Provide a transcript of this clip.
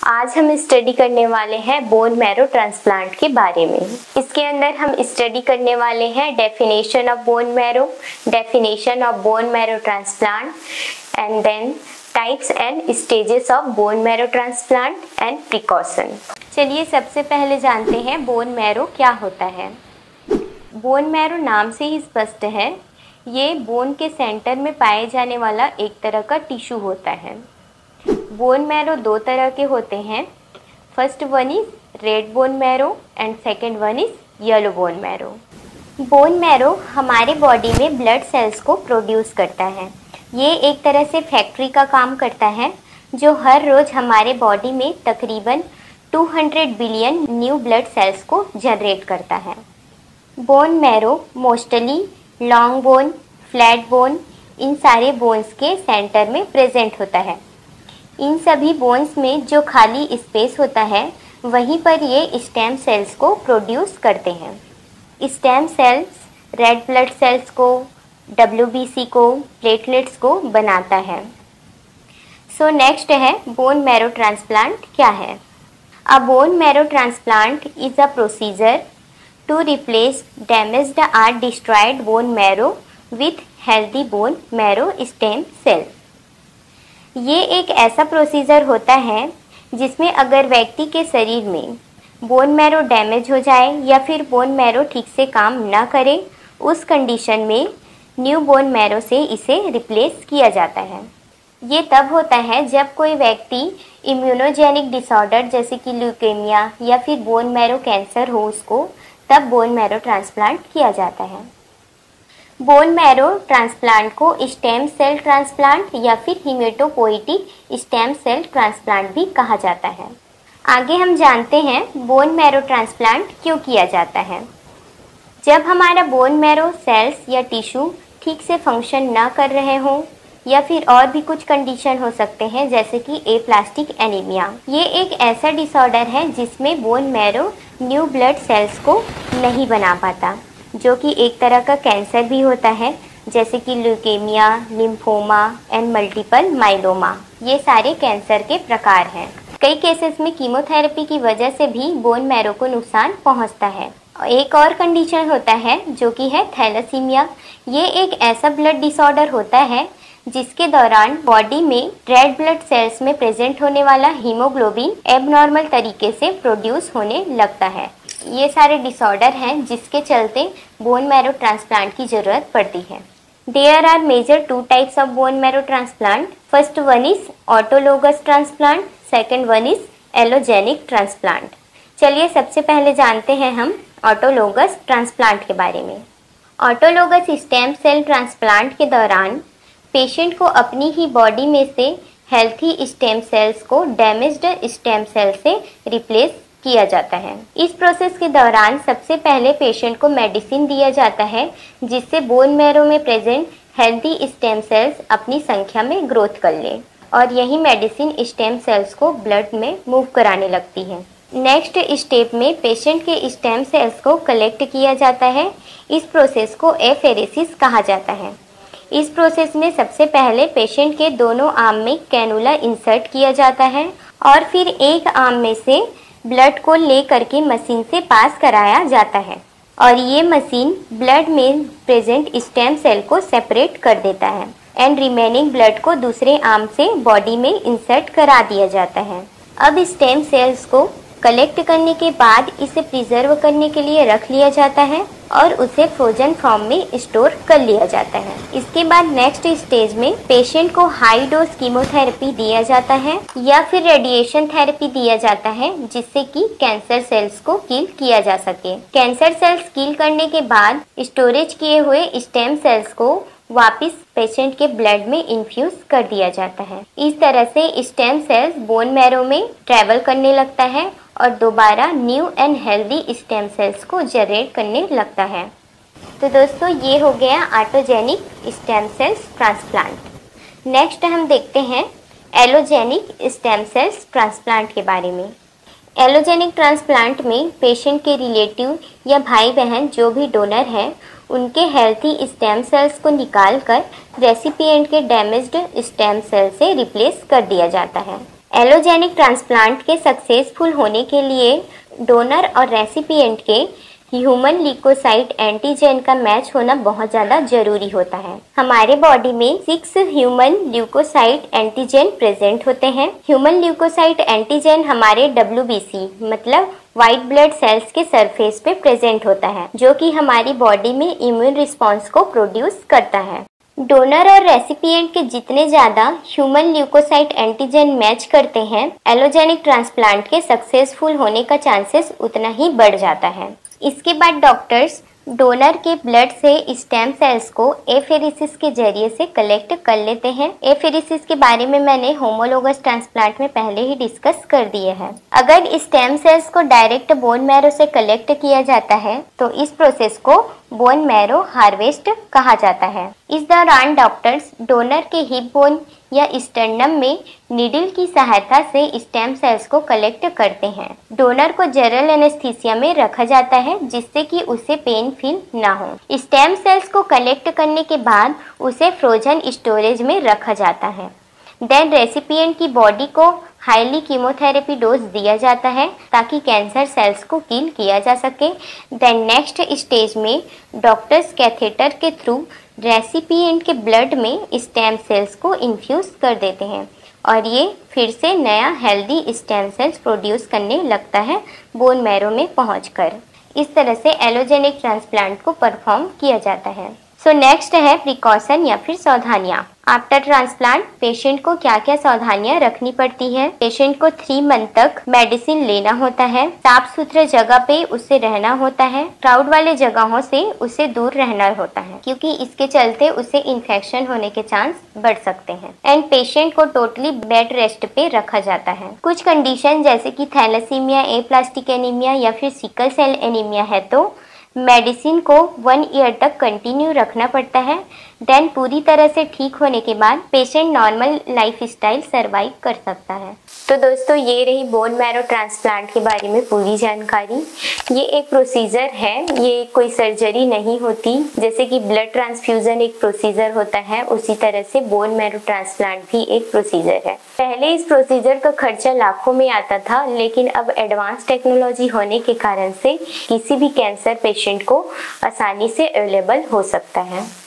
आज हम स्टडी करने वाले हैं बोन मैरो ट्रांसप्लांट के बारे में। इसके अंदर हम स्टडी करने वाले हैं definition of bone marrow, definition of bone marrow transplant and then types and stages of bone marrow transplant and precaution. चलिए सबसे पहले जानते हैं बोन मैरो क्या होता है। बोन मैरो नाम से ही स्पष्ट है, ये बोन के सेंटर में पाए जाने वाला एक तरह का टिश्यू होता है। बोन मैरो दो तरह के होते हैं, first one is red bone marrow and second one is yellow bone marrow. Bone marrow हमारे बॉडी में ब्लड सेल्स को प्रोड्यूस करता है। ये एक तरह से फैक्ट्री का काम करता है जो हर रोज़ हमारे बॉडी में तकरीबन 200 बिलियन न्यू ब्लड सेल्स को जनरेट करता है। Bone marrow mostly long bone, flat bone, इन सारे बोन्स के सेंटर में प्रेजेंट होता है। इन सभी बोन्स में जो खाली स्पेस होता है वहीं पर ये स्टेम सेल्स को प्रोड्यूस करते हैं। Stem cells red blood cells को, WBC को, प्लेटलेट्स को बनाता है। सो नेक्स्ट है बोन मैरो ट्रांसप्लांट क्या है। A bone marrow transplant is a procedure to replace damaged और destroyed bone marrow with healthy bone marrow stem cell. ये एक ऐसा प्रोसीजर होता है जिसमें अगर व्यक्ति के शरीर में बोन मैरो डैमेज हो जाए या फिर बोन मैरो ठीक से काम न करे, उस कंडीशन में न्यू बोन मैरो से इसे रिप्लेस किया जाता है। ये तब होता है जब कोई व्यक्ति इम्यूनोजेनिक डिसऑर्डर जैसे कि ल्यूकेमिया या फिर बोन मैरो कैंसर हो उसको, तब बोन मैरो ट्रांसप्लांट किया जाता है। बोन मैरो ट्रांसप्लांट को स्टेम सेल ट्रांसप्लांट या फिर हीमेटोपोइटिक स्टेम सेल ट्रांसप्लांट भी कहा जाता है। आगे हम जानते हैं बोन मैरो ट्रांसप्लांट क्यों किया जाता है। जब हमारा बोन मैरो सेल्स या टिश्यू ठीक से फंक्शन ना कर रहे हों या फिर और भी कुछ कंडीशन हो सकते हैं जैसे कि एप्लास्टिक एनीमिया। ये एक ऐसा डिसऑर्डर है जिसमें bone marrow new blood cells को नहीं बना पाता, जो कि एक तरह का कैंसर भी होता है जैसे कि leukaemia, lymphoma and multiple myeloma. ये सारे कैंसर के प्रकार हैं। कई केसेस में कीमोथेरेपी की वजह से भी बोन मैरो को नुकसान पहुंचता है। एक और कंडीशन होता है जो कि है थैलेसीमिया। ये एक ऐसा ब्लड डिसऑर्डर होता है जिसके दौरान बॉडी में रेड ब्लड सेल्स में प्रेजेंट होने वाला हीमोग्लोबिन एबनॉर्मल तरीके से प्रोड्यूस होने लगता है। ये सारे डिसऑर्डर हैं जिसके चलते बोन मैरो ट्रांसप्लांट की ज़रूरत पड़ती है। There are major 2 types of bone marrow transplant. First one is autologous transplant, second one is allogeneic transplant. चलिए सबसे पहले जानते हैं हम ऑटोलोगस ट्रांसप्लांट के बारे में। ऑटोलोगस स्टेम सेल ट्रांसप्लांट के दौरान पेशेंट को अपनी ही बॉडी में से हेल्थी स्टेम सेल्स को डैमेज्ड स्टेम सेल से रिप्लेस किया जाता है। इस प्रोसेस के दौरान सबसे पहले पेशेंट को मेडिसिन दिया जाता है जिससे बोन मैरो में प्रेजेंट हेल्दी स्टेम सेल्स अपनी संख्या में ग्रोथ कर ले और यही मेडिसिन स्टेम सेल्स को ब्लड में मूव कराने लगती है। नेक्स्ट स्टेप में पेशेंट के स्टेम सेल्स को कलेक्ट किया जाता है। इस प्रोसेस को एफेरेसिस कहा जाता है। इस प्रोसेस में सबसे पहले पेशेंट के दोनों आर्म में कैनुला इंसर्ट किया जाता है और फिर एक आर्म में से ब्लड को ले करके मशीन से पास कराया जाता है और ये मशीन ब्लड में प्रेजेंट स्टेम सेल को सेपरेट कर देता है एंड रिमेनिंग ब्लड को दूसरे आर्म से बॉडी में इंसर्ट करा दिया जाता है। अब स्टेम सेल्स को कलेक्ट करने के बाद इसे प्रिजर्व करने के लिए रख लिया जाता है और उसे फ्रोजन फॉर्म में स्टोर कर लिया जाता है। इसके बाद नेक्स्ट स्टेज में पेशेंट को हाई डोज कीमोथेरेपी दिया जाता है या फिर रेडिएशन थेरेपी दिया जाता है जिससे कि कैंसर सेल्स को किल किया जा सके। कैंसर सेल्स किल करने के बाद स्टोरेज किए हुए स्टेम सेल्स को वापस पेशेंट के ब्लड में इन्फ्यूज कर दिया जाता है। इस तरह से स्टेम सेल्स बोन मैरो में ट्रेवल करने लगता है और दोबारा new and healthy stem cells को जनरेट करने लगता है। तो दोस्तों ये हो गया autogenic stem cells transplant. Next हम देखते हैं एलोजेनिक स्टेम सेल्स ट्रांसप्लांट के बारे में। एलोजेनिक ट्रांसप्लांट में पेशेंट के रिलेटिव या भाई बहन जो भी डोनर हैं उनके हेल्थी स्टेम सेल्स को निकालकर रेसिपिएंट के डैमेज्ड स्टेम सेल से रिप्लेस कर दिया जाता है। एलोजेनिक ट्रांसप्लांट के सक्सेसफुल होने के लिए डोनर और रेसिपिएंट के ह्यूमन ल्यूकोसाइट एंटीजन का मैच होना बहुत ज़्यादा जरूरी होता है। हमारे बॉडी में 6 ह्यूमन ल्यूकोसाइट एंटीजन प्रेजेंट होते हैं। ह्यूमन ल्यूकोसाइट एंटीजन हमारे WBC मतलब व्हाइट ब्लड सेल्स के सरफेस पे प्रेजेंट होता है, जो कि हमारी बॉडी में इम्यून रिस्पॉन्स को प्रोड्यूस करता है। डोनर और रेसिपिएंट के जितने ज़्यादा ह्यूमन ल्यूकोसाइट एंटीजन मैच करते हैं, एलोजेनिक ट्रांसप्लांट के सक्सेसफुल होने का चांसेस उतना ही बढ़ जाता है। इसके बाद डॉक्टर्स डोनर के ब्लड से स्टेम सेल्स को एफेरेसिस के जरिए से कलेक्ट कर लेते हैं। एफेरेसिस के बारे में मैंने होमोलोगस ट्रांसप्लांट में पहले ही डिस्कस कर दिए हैं। अगर स्टेम सेल्स को डायरेक्ट बोन मैरो से कलेक्ट किया जाता है तो इस प्रोसेस को बोन मैरो हार्वेस्ट कहा जाता है। इस दौरान डॉक्टर्स डोनर के हिप बोन या स्टर्नम में नीडल की सहायता से स्टेम सेल्स को कलेक्ट करते हैं। डोनर को जनरल एनेस्थीसिया में रखा जाता है जिससे कि उसे पेन फील ना हो। स्टेम सेल्स को कलेक्ट करने के बाद उसे फ्रोजन स्टोरेज में रखा जाता है। देन रेसिपिएंट की बॉडी को हाईली कीमोथेरेपी डोज दिया जाता है ताकि कैंसर सेल्स को किल किया जा सके। देन नेक्स्ट स्टेज में डॉक्टर्स कैथेटर के थ्रू रेसिपिएंट के ब्लड में स्टेम सेल्स को इन्फ्यूज कर देते हैं और ये फिर से नया हेल्दी स्टेम सेल्स प्रोड्यूस करने लगता है बोन मैरो में पहुंचकर। इस तरह से एलोजेनिक ट्रांसप्लांट को परफॉर्म किया जाता है। सो नेक्स्ट है प्रिकॉशन या फिर सावधानियाँ। आफ्टर ट्रांसप्लांट पेशेंट को क्या क्या सावधानियां रखनी पड़ती है। पेशेंट को 3 मंथ तक मेडिसिन लेना होता है। साफ सुथरे जगह पे उसे रहना होता है। क्राउड वाले जगहों से उसे दूर रहना होता है क्योंकि इसके चलते उसे इन्फेक्शन होने के चांस बढ़ सकते हैं। एंड पेशेंट को टोटली बेड रेस्ट पे रखा जाता है। कुछ कंडीशन जैसे कि थैलेसीमिया, एप्लास्टिक एनीमिया या फिर सिकल सेल एनीमिया है तो मेडिसिन को 1 ईयर तक कंटिन्यू रखना पड़ता है। देन पूरी तरह से ठीक होने के बाद patient normal lifestyle survive कर सकता है। तो दोस्तों ये रही बोन मैरो ट्रांसप्लांट के बारे में पूरी जानकारी। ये एक प्रोसीजर है, ये कोई सर्जरी नहीं होती। जैसे कि ब्लड ट्रांसफ्यूजन एक प्रोसीजर होता है, उसी तरह से बोन मैरो ट्रांसप्लांट भी एक प्रोसीजर है। पहले इस प्रोसीजर का खर्चा लाखों में आता था, लेकिन अब एडवांस टेक्नोलॉजी होने के कारण से किसी भी कैंसर पेशेंट को आसानी से अवेलेबल हो सकता है।